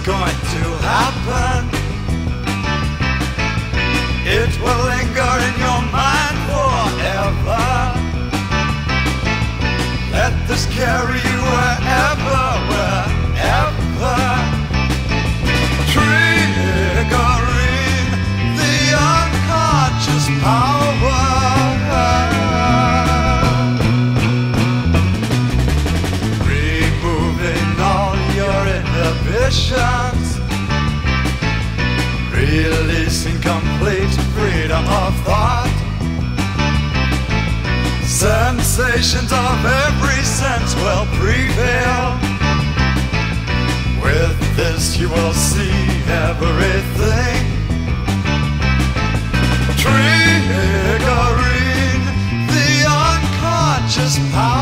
going to happen. It will linger in your mind forever. Let this carry you wherever, wherever. Triggering the unconscious power. Removing all your inhibitions. Releasing complete freedom of thought. Sensations of every sense will prevail. With this you will see everything. Triggering the unconscious power.